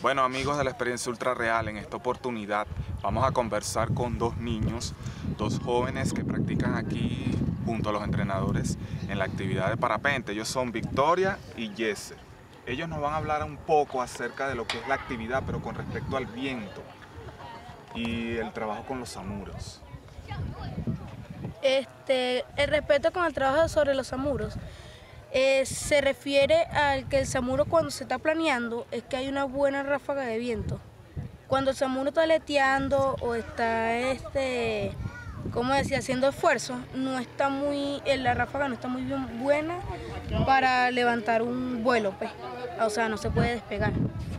Bueno, amigos de la experiencia ultra real, en esta oportunidad vamos a conversar con dos niños, dos jóvenes que practican aquí junto a los entrenadores en la actividad de parapente. Ellos son Victoria y Yeser. Ellos nos van a hablar un poco acerca de lo que es la actividad, pero con respecto al viento y el trabajo con los zamuros. El respeto con el trabajo sobre los zamuros se refiere al que el zamuro, cuando se está planeando, es que hay una buena ráfaga de viento. Cuando el zamuro está aleteando o está haciendo esfuerzo, la ráfaga no está muy bien buena para levantar un vuelo, pues. O sea, no se puede despegar.